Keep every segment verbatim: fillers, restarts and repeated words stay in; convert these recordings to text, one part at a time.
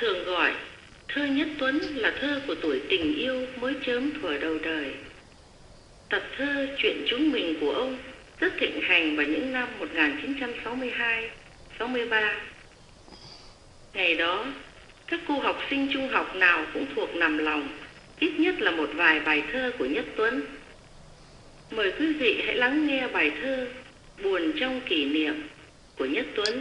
thường gọi thơ Nhất Tuấn là thơ của tuổi tình yêu mới chớm thuở đầu đời. Tập thơ Chuyện chúng mình của ông rất thịnh hành vào những năm một nghìn chín trăm sáu mươi hai sáu mươi ba. Ngày đó, các cô học sinh trung học nào cũng thuộc nằm lòng ít nhất là một vài bài thơ của Nhất Tuấn. Mời quý vị hãy lắng nghe bài thơ Buồn trong kỷ niệm của Nhất Tuấn.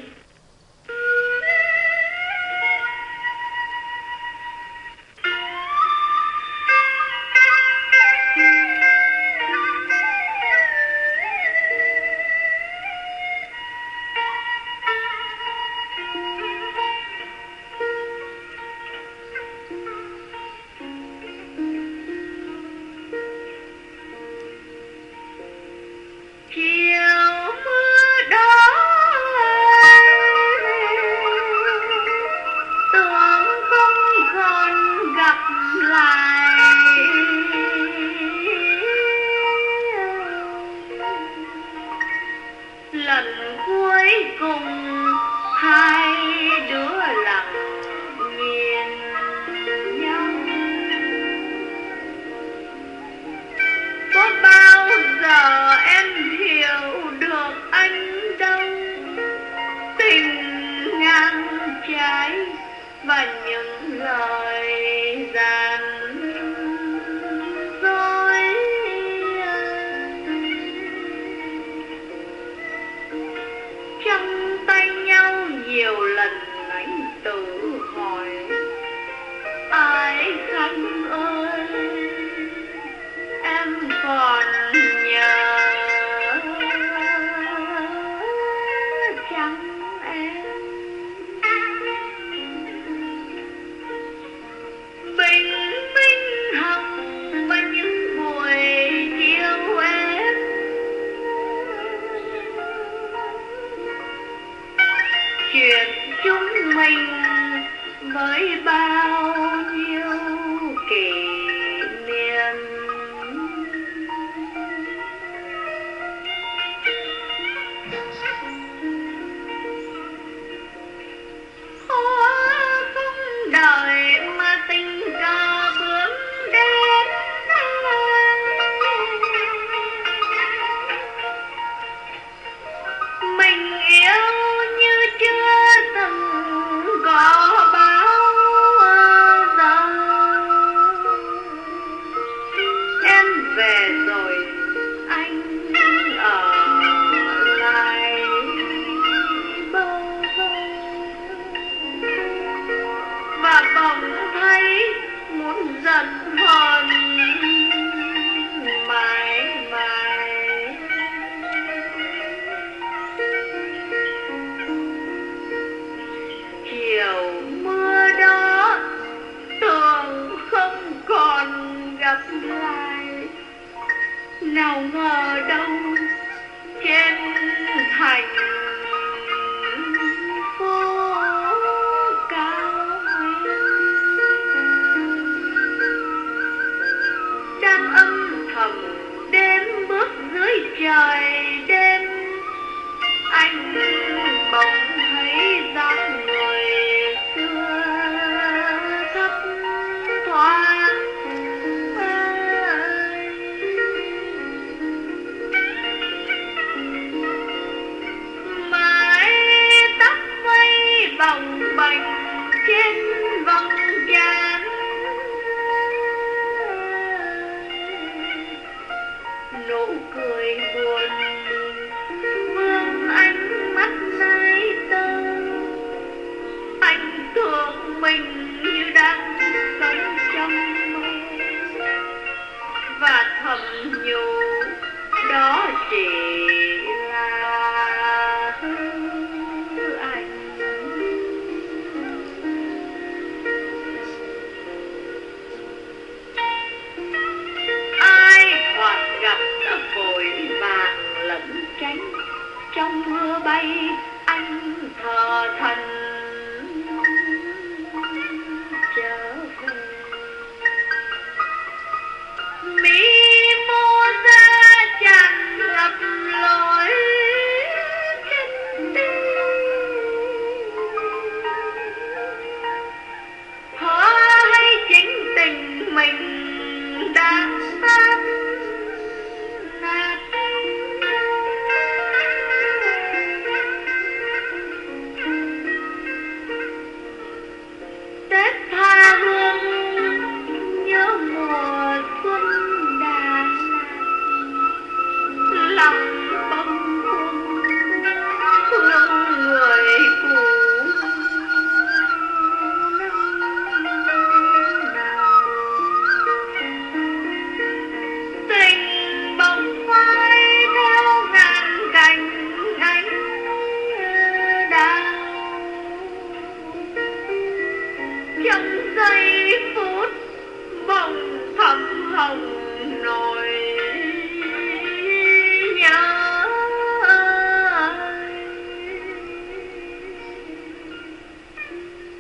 Lần cuối cùng hai đứa lặng nhìn nhau, có bao giờ em hiểu được anh đâu, tình ngang trái và những lời gian dối. Trong tay nhau nhiều lần anh tự hỏi, Ái Khanh ơi, em còn nhớ chăng em? Bình minh hồng và những buổi chiều em, chuyện chúng mình với bao nhiêu kỷ niệm. Hoa không đợi mà tình cờ bước đến, mình yêu như chưa từng có bao giờ. Em về rồi anh ở lại bơ vơ, và bỗng thấy muốn giận hờn mãi mãi. Chiều mưa đó tưởng không còn gặp lại, nào ngờ đâu trên thành phố cao đang âm thầm đêm bước dưới trời đêm. Anh bỗng thấy dáng người xưa thấp thoáng, mái tóc vây bồng bềnh trên vòng trán, nụ cười buồn vương ánh mắt nay tơ. Anh tưởng mình như đang sống trong mơ, và thầm nhủ đó chỉ là hư ảnh. Ai thoạt gặp đã vội vàng lẩn tránh, trong mưa bay anh thờ thần trở về. Mỹ mô ra tràn ngập mình đã tan nát. Tết tha hương nhớ mùa xuân Đà Lạt, lòng bâng khuâng thương người cũ năm nào. Tình bồng phai theo ngàn cành ánh đào, trong giây phút bỗng thắm hồng nỗi nhớ.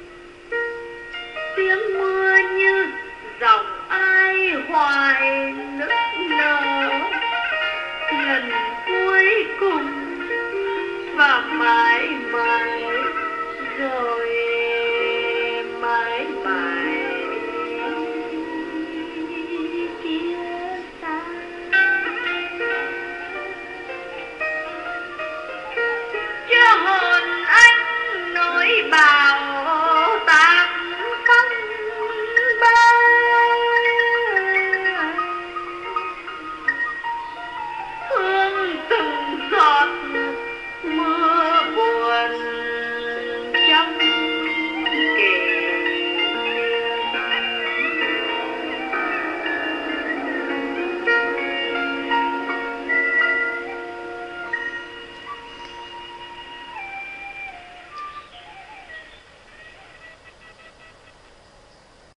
Tiếng mưa như dòng ai hoài